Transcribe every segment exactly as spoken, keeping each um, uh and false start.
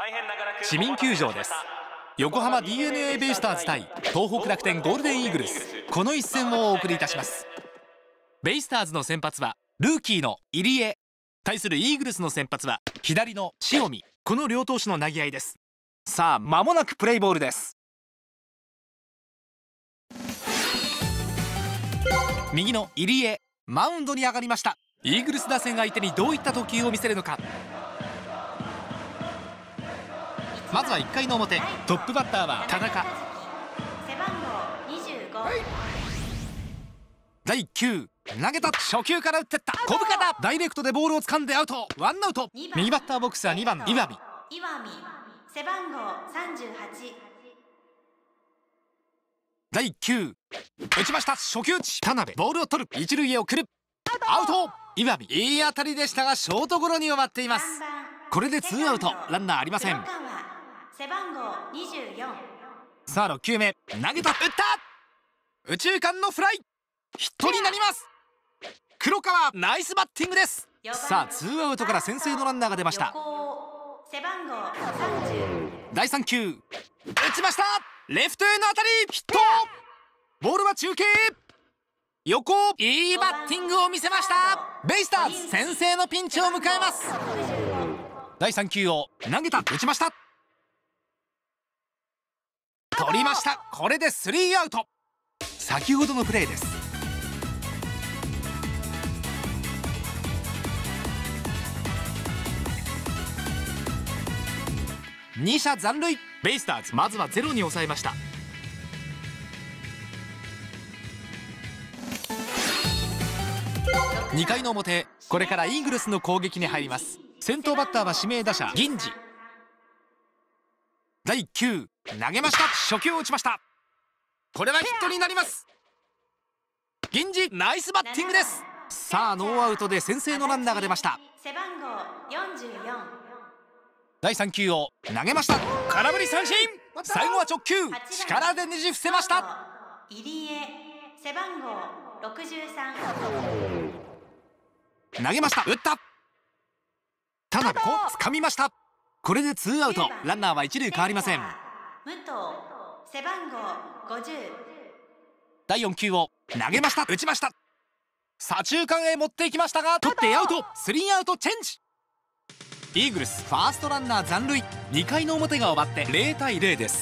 市民球場です。横浜 ディーエヌエー ベイスターズ対東北楽天ゴールデンイーグルス、この一戦をお送りいたします。ベイスターズの先発はルーキーの入江、対するイーグルスの先発は左の塩見、この両投手の投げ合いです。さあ間もなくプレイボールです。右の入江、マウンドに上がりました。イーグルス打線相手にどういった投球を見せるのか。まずはいっかいの表、トップバッターは田中。だいいっ球投げた、初球から打ってった、小深田、ダイレクトでボールを掴んでアウト、ワンアウト。右バッターボックスはにばん岩見。背番号さんじゅうはち。だいいっ球打ちました、初球打ち、田辺ボールを取る、一塁へ送る、アウト。岩見、いい当たりでしたがショートゴロに終わっています。これでツーアウト、ランナーありません。背番号にじゅうよん。さあろっ球目投げた、打った、右中間のフライ、ヒットになります。黒川、ナイスバッティングです。さあツーアウトから先制のランナーが出ました。背番号さんじゅう。だいさん球打ちました、レフトへの当たり、ヒット。ボールは中継、横、いいバッティングを見せました。ベイスターズ先制のピンチを迎えます。だいさん球を投げた、打ちました、取りました。これでスリーアウト。先ほどのプレーです。に者残塁。ベイスターズまずはゼロに抑えました。にかいの表、これからイーグルスの攻撃に入ります。先頭バッターは指名打者銀次。だいいっ球投げました、初球を打ちました。これはヒットになります。銀次、ナイスバッティングです。さあノーアウトで先制のランナーが出ました。背番号よんじゅうよん。だいさん球を投げました、空振り三振。最後は直球、力でねじ伏せました。入江、背番号ろくじゅうさん。投げました、打った、田辺、こう掴みました。これでツーアウト、ランナーは一塁変わりません。武藤、背番号ごじゅう。だいよん球を投げました、打ちました。左中間へ持っていきましたが取ってアウト、スリーアウトチェンジ。イーグルスファーストランナー残塁。にかいの表が終わってゼロたいゼロです。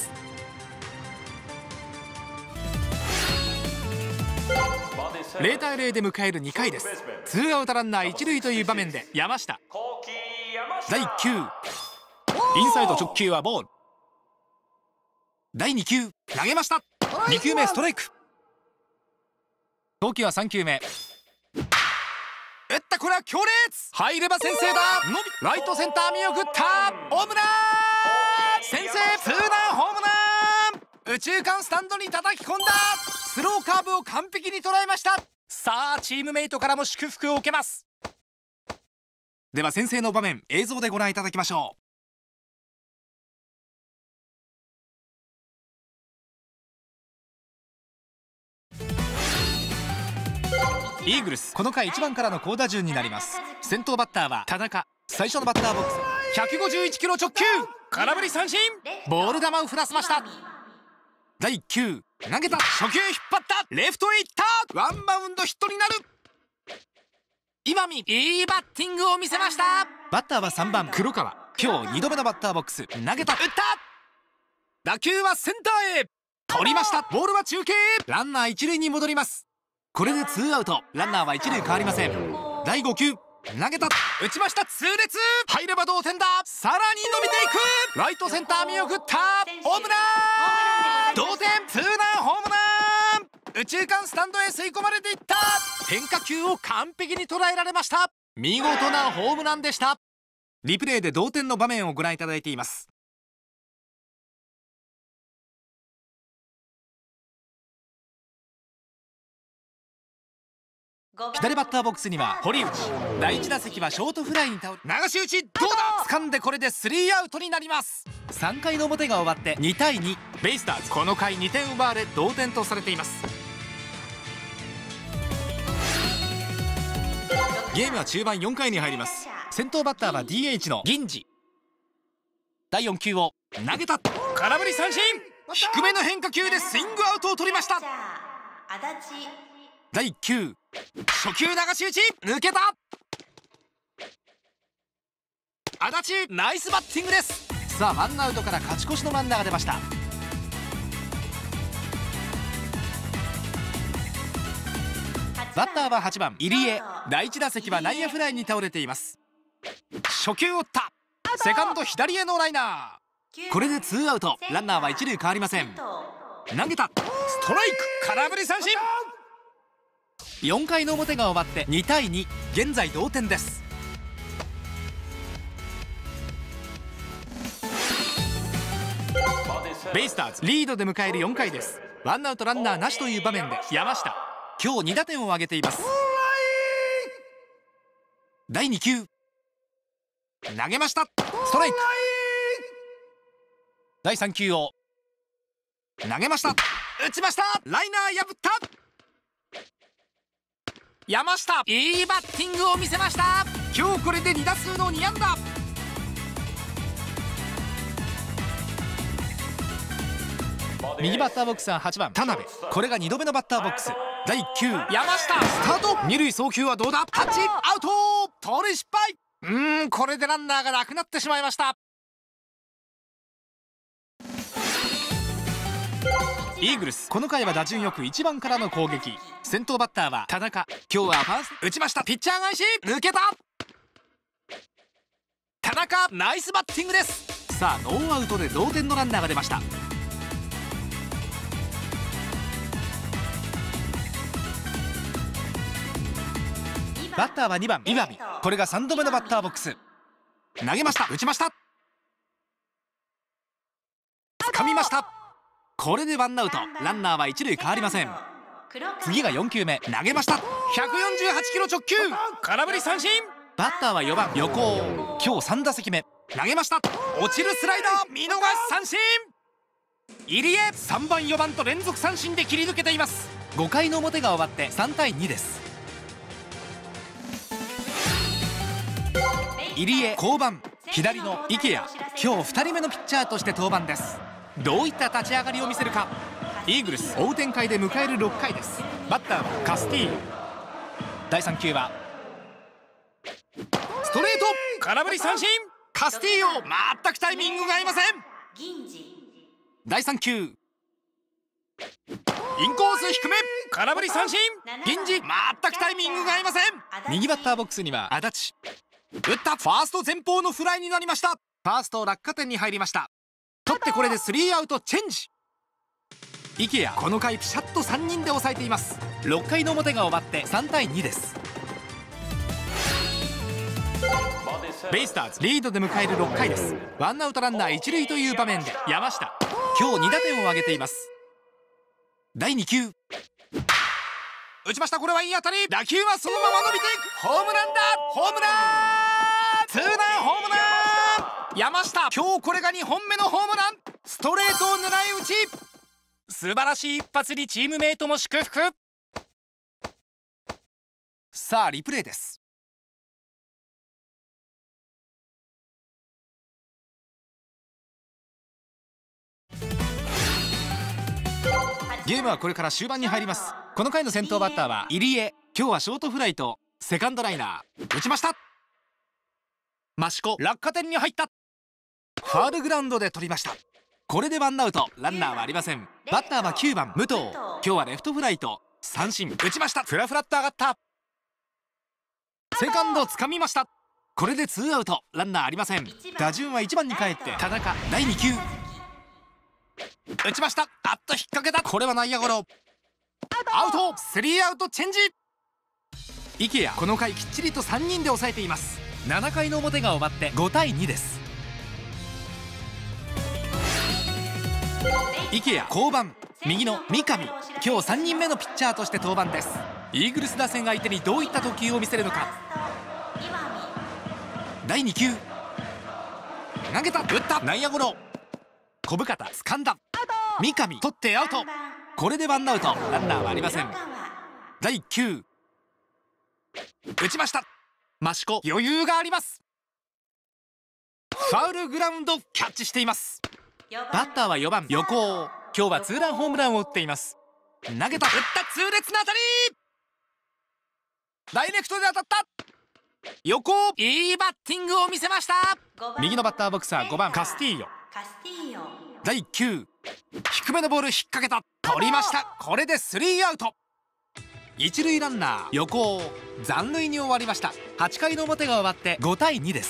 ゼロたいゼロで迎えるにかいです。ツーアウトランナー一塁という場面で山下。だいいっ球インサイド直球はボール。だいに球投げました、に球目ストライク。投球はさん球目打った、これは強烈、入れば先制だ。伸び、ライトセンター見送った、ホームラン、先制、ツーランホームラン。右中間スタンドに叩き込んだ、スローカーブを完璧に捉えました。さあチームメイトからも祝福を受けます。では先制の場面、映像でご覧いただきましょう。イーグルスこの回いちばんからの好打順になります。先頭バッターは田中。最初のバッターボックス、ひゃくごじゅういちキロ直球、空振り三振。ボール球を振らせました。だいいっ球投げた、初球引っ張った、レフトへ行った、ワンバウンドヒットになる。今見、いいバッティングを見せました。バッターはさんばん黒川。今日にどめのバッターボックス、投げた、打った、打球はセンターへ取りました。ボールは中継、ランナー一塁に戻ります。これでツーアウト、ランナーは一塁変わりません。だいご球投げた、打ちました、痛烈、入れば同点だ。さらに伸びていく、ライトセンター見送った、ホームラン、同点、ツーランホームラン。右中間スタンドへ吸い込まれていった、変化球を完璧に捉えられました。見事なホームランでした。リプレイで同点の場面をご覧いただいています。左バッターボックスには堀内。だいいち打席はショートフライに倒れ、流し打ち、どうだ、掴んでこれでスリーアウトになります。さんかいの表が終わってにたいに。ベイスターズこの回にてん奪われ同点とされています。ゲームは中盤よんかいに入ります。先頭バッターは ディーエイチ の銀次。 だいよん球を投げた。空振り三振。低めの変化球でスイングアウトを取りました。だいいっ球、初球流し打ち抜けた。足立ナイスバッティングです。さあワンアウトから勝ち越しのランナーが出ました。バッターははちばん入江。だいいち打席は内野フライに倒れています。初球を打った。セカンド左へのライナー。これでツーアウト、ランナーは一塁変わりません。投げた。ストライク。空振り三振。よんかいの表が終わってにたいに、現在同点です。ベイスターズリードで迎えるよんかいです。ワンアウトランナーなしという場面で山下、今日に打点を挙げています。だいに球投げました。ストライク。だいさん球を投げました。打ちました。ライナー破った。山下いいバッティングを見せました。今日これでに打数のに安打。右バッターボックスははちばん田辺。これがにどめのバッターボックス。だいいっ球山下スタート。二塁送球はどうだ。タッチアウト。盗塁失敗。うーんこれでランナーがなくなってしまいました。イーグルスこの回は打順よくいちばんからの攻撃。先頭バッターは田中。今日はファースト打ちました。ピッチャー返し抜けた。田中ナイスバッティングです。さあノーアウトで同点のランナーが出ました。バッターはにばん岩見。これがさんどめのバッターボックス。投げました。打ちました。掴みました。これでワンアウト、ランナーは一塁変わりません。次がよん球目投げました。ひゃくよんじゅうはちキロ直球。空振り三振。バッターはよばん横尾。今日さん打席目投げました。落ちるスライダー見逃し三振。入江さんばんよばんと連続三振で切り抜けています。ごかいの表が終わってさんたいにです。入江降板。左の池谷今日ふたりめのピッチャーとして登板です。どういった立ち上がりを見せるか。イーグルス追う展開で迎えるろっかいです。バッターはカスティーヨ。だいさん球はストレート。空振り三振。カスティーヨ全くタイミングが合いません。だいさん球インコース低め。空振り三振。銀次全くタイミングが合いません。右バッターボックスには足立。打ったファースト前方のフライになりました。ファースト落下点に入りました。取ってこれでスリーアウトチェンジ。池谷この回ピシャッとさんにんで抑えています。ろっかいの表が終わってさんたいにです。ベイスターズリードで迎えるろっかいです。ワンアウトランナー一塁という場面で山下今日に打点を挙げています。だいに球打ちました。これはいい当たり。打球はそのまま伸びていく。ホームランだ。ホームランツーランホームラン。山下今日これがにほんめのホームラン。ストレートを狙い撃ち。素晴らしい一発にチームメイトも祝福。さあリプレイです。ゲームはこれから終盤に入ります。この回の先頭バッターは入江。今日はショートフライとセカンドライナー。打ちました。益子落下点に入った。ファールグラウンドで取りました。これでワンアウト、ランナーはありません。バッターはきゅうばん武藤。今日はレフトフライと三振。打ちました。フラフラっと上がった。セカンド掴みました。これでツーアウト、ランナーありません。打順はいちばんに帰って田中。だいに球打ちました。あっと引っ掛けた。これは内野ゴロ。アウト。スリーアウトチェンジ。池谷この回きっちりとさんにんで抑えています。ななかいの表が終わってごたいにです。池谷降板。右の三上今日さんにんめのピッチャーとして登板です。イーグルス打線相手にどういった投球を見せるのか。だいに球投げた。打った。内野ゴロ。小深田掴んだ。三上取ってアウト。これでワンアウト、ランナーはありません。だいいっ球打ちました。益子余裕があります。フファウルグラウンドキャッチしています。バッターはよばん横尾。今日はツーランホームランを打っています。投げた、打った、痛烈な当たり、ダイレクトで当たった。横尾、いいバッティングを見せました。右のバッターボックスはごばんカスティーヨ。だいきゅう、低めのボール引っ掛けた、取りました。これでスリーアウト。一塁ランナー横尾、残塁に終わりました。はちかいの表が終わってごたいにです。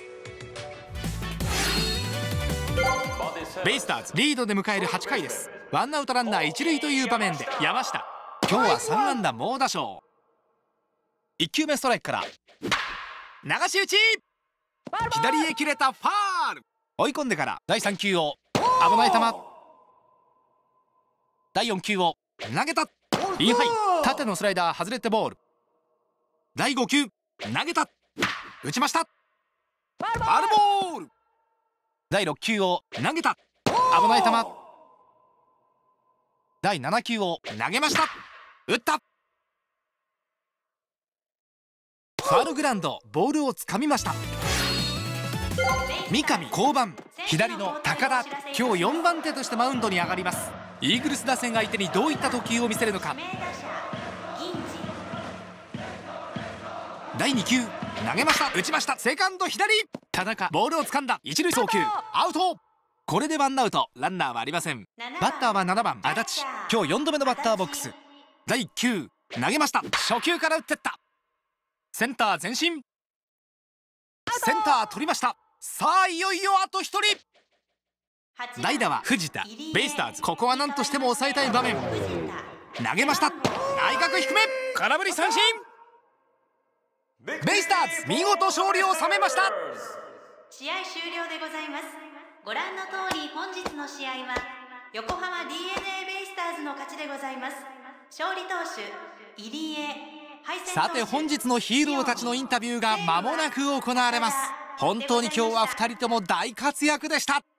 ベイスターズリードで迎えるはちかいです。ワンアウトランナー一塁という場面で山下、今日はさんあんだ猛打賞。いっきゅうめストライクから流し打ち、左へ切れた、ファール。追い込んでからだいさんきゅうを危ない球、だいよんきゅうを投げた、インハイ、縦のスライダー外れてボール。だいごきゅう投げた、打ちました、ファウルボール。だいろっきゅうを投げた、危ない球。だいななきゅうを投げました、打った、ファウルグラウンド、ボールをつかみました。三上降板、左の高田、今日よんばん手としてマウンドに上がります。イーグルス打線相手にどういった投球を見せるのか。だいにきゅう投げました、打ちました、セカンド左、田中ボールを掴んだ、一塁送球アウト。これでワンアウト、ランナーはありません。バッターはななばん足立、今日よんどめのバッターボックス。だいきゅう投げました、初球から打ってった、センター前進、センター取りました。さあいよいよあとひとり。代打は藤田。ベイスターズここは何としても抑えたい場面。投げました、内角低め、空振り三振。ベイスターズ見事勝利を収めました。 試合終了でございます。ご覧の通り本日の試合は横浜 ディーエヌエー ベイスターズの勝ちでございます。勝利投手入江。 さて本日のヒーローたちのインタビューが間もなく行われます。本当に今日はふたりとも大活躍でした。